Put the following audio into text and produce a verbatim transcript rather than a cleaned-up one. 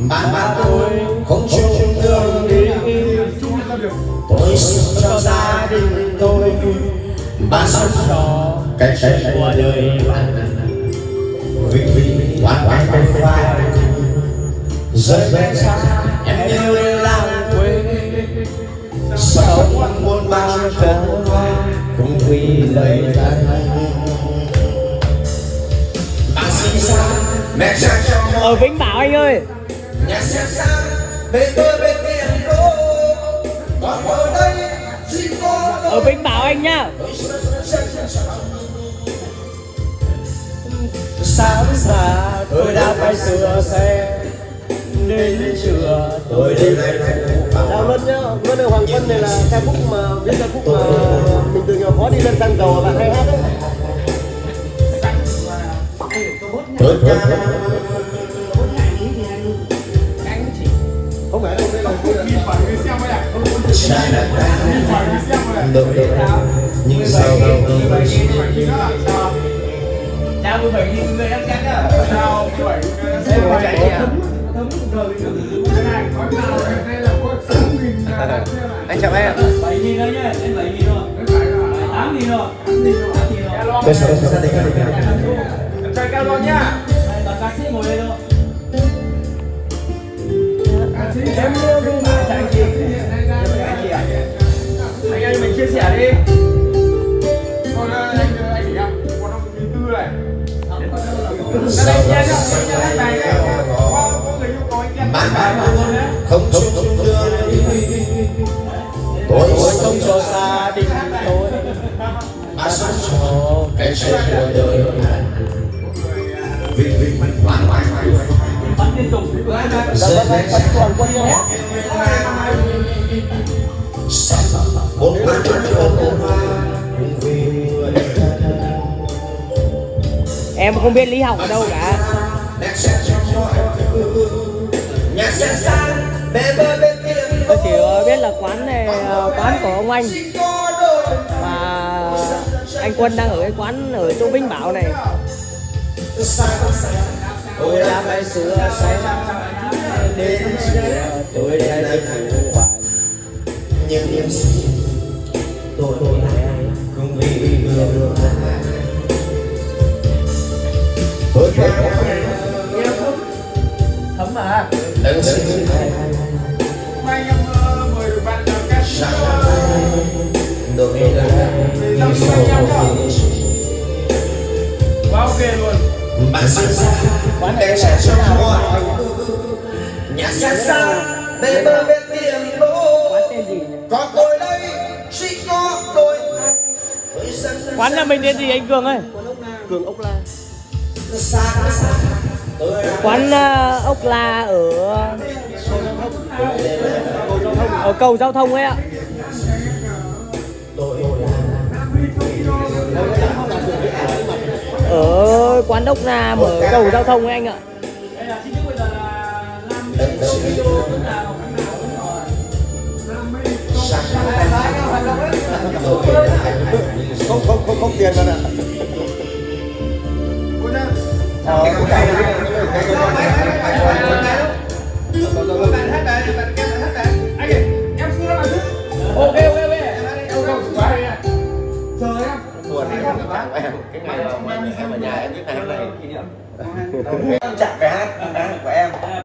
bạn bạn tôi không chung đường đi, tôi sống cho gia đình tôi, bạn sống cho cái trái của đời bạn. Vì vì hoàn toàn bên vai rơi bên xa em như làng quê, sống muôn bao trở cũng vì lời gian. Bạn sinh ra mẹ cha cho ở Vĩnh Bảo anh ơi, nhà xe sang bên tôi bên tiền đô, còn ở đây chỉ có ở Vĩnh Bảo anh nhá. Sáng ra tôi đã phải sửa xe, đến trưa tôi đi lấy Chào Luân nhá, Luân ở Hoàng Quân này là ca khúc mà biết ca khúc mà mình từ nhỏ khó đi lên xăng dầu và hay hát đấy. tôi ca Không phải không, đây là đội nhưng sau đâu chào mười bảy nghìn người ăn cắt á. Chào mười bảy nghìn người ăn cắt. anh chào em. bảy nghìn thôi nhá, đến bảy nghìn rồi. tám nghìn rồi. tám nghìn rồi. tôi sẽ gia đình Em trai cao luôn nhá. Toàn ca sĩ ngồi đây thôi. Em yêu thương bạn anh chị. Anh chị à? Anh ơi mình chia sẻ đi. Còn anh anh gì em? Còn ông thứ tư này. bạn bạn không chung đường đi, tôi sống cho gia đình tôi, bạn sống cho cái trái của đời bạn. Vì vì hoàn toàn bắn liên tục rơi bên xa một bữa trưa ôn hoa vì người thân. Em không biết Lý Hồng ở đâu cả. Nhà xe sang bê bê bên tiền Tôi chỉ biết là quán này, quán của ông anh và anh Quân đang ở cái quán ở chỗ Vĩnh Bảo này. tôi đã phải sửa xe đến trưa tôi đã đi phụ bạn, nhưng em xin tôi không vì người tôi thấm mà. đừng xin Mai em mời được bạn làm cách. đôi là Quá ok luôn. bạn sinh ra để trẻ cho mọi nhà xe xa để bờ bên tiền đô, Quán tên gì nhỉ? còn tôi đây chỉ có tôi. Quán nhà mình tên gì anh Cường ơi? Cường Ốc La. Quán uh, ốc la ở ở cầu giao thông ấy ạ. Ở quán ốc la mở cầu giao thông ấy anh ạ. Đây là chính thức bây giờ là năm video tức là Không không không không tiền đâu ạ. Ờ, cái cày này. ok ok ok em không quá đây nè. Chờ em. Buồn em cái ngày mà em ở nhà em biết ngày hôm nay kỷ niệm. Chặt cái hát của em.